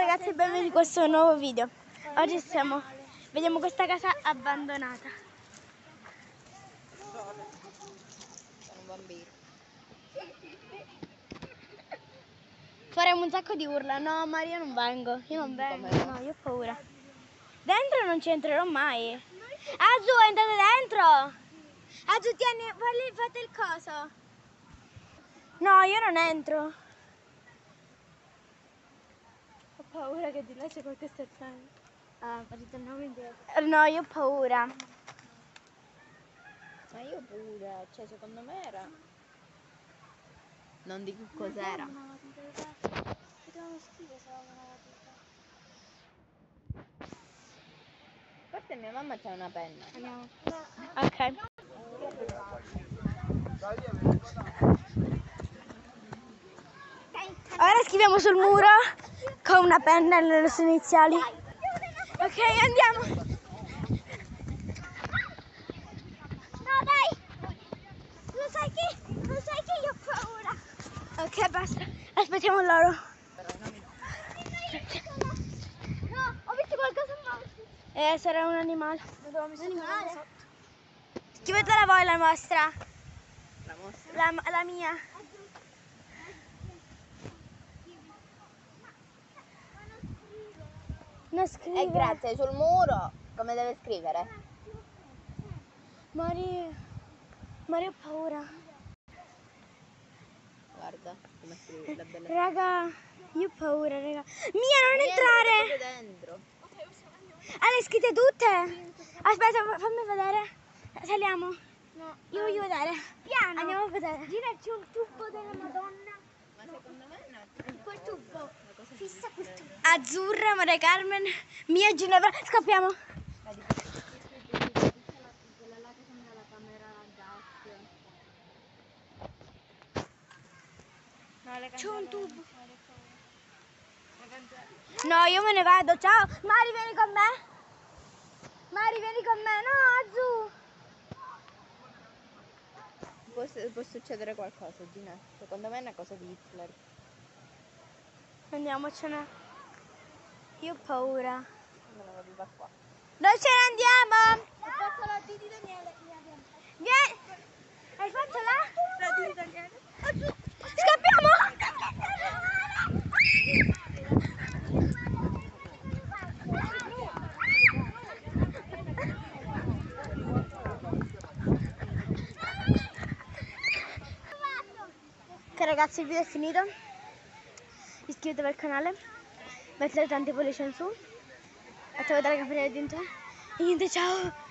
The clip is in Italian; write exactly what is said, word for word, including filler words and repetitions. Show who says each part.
Speaker 1: ragazzi, benvenuti in questo nuovo video. Oggi siamo, vediamo questa casa abbandonata.
Speaker 2: Sono un bambino.
Speaker 1: Faremo un sacco di urla. No, Maria, io non vengo. Io non vengo. No, io ho paura. Dentro non ci entrerò mai. Azu, entrate dentro. Azu, tieni, falli, fate il coso. No, io non entro. Ho paura che di là c'è qualche strano. Ah, ritorniamo indietro. No, io ho paura.
Speaker 2: Ma io pure, cioè secondo me era... Non dico cos'era. Forse mia mamma c'ha una penna.
Speaker 1: Andiamo. Ok. Ora scriviamo sul muro con una penna le sue iniziali. Ok, andiamo. No, dai. Lo sai che, lo sai che io ho paura. Ok, basta. Aspettiamo loro. No, ho visto qualcosa nuovo. Eh, sarà un animale. Un animale. Scrivetela voi la vostra.
Speaker 2: La mostra?
Speaker 1: La, la mia. Non scrive.
Speaker 2: E grazie, sul muro come deve scrivere?
Speaker 1: Maria, Maria ho paura.
Speaker 2: Guarda come scrive la bella.
Speaker 1: Raga, io ho paura, raga. Mia, non
Speaker 2: Niente,
Speaker 1: entrare!
Speaker 2: proprio dentro.
Speaker 1: Ah, le hai scritte tutte? Aspetta, fammi vedere. Saliamo. No. Io voglio vedere. Piano. Andiamo a vedere. Gira, c'è un tubo della Madonna.
Speaker 2: Ma secondo me no.
Speaker 1: Quel tubo. Fissa quel tubo. Azzurra, Maria Carmen, Mia, Ginevra. Scappiamo. C'è un tubo. No, io me ne vado, ciao. Mari, vieni con me. Mari, vieni con me. No, Azu.
Speaker 2: Può, può succedere qualcosa, Gina. Secondo me è una cosa di Hitler.
Speaker 1: Andiamocene. Io ho paura.
Speaker 2: Me la vado da qua.
Speaker 1: Dove ce ne andiamo? Ho fatto la D di Daniele. Vieni. Hai fatto la? La D di Daniele. Scappiamo. Ok ragazzi, il video è finito. Iscrivetevi al canale, mettete tanti pollici in su, attivate la campanella dentro e niente, ciao!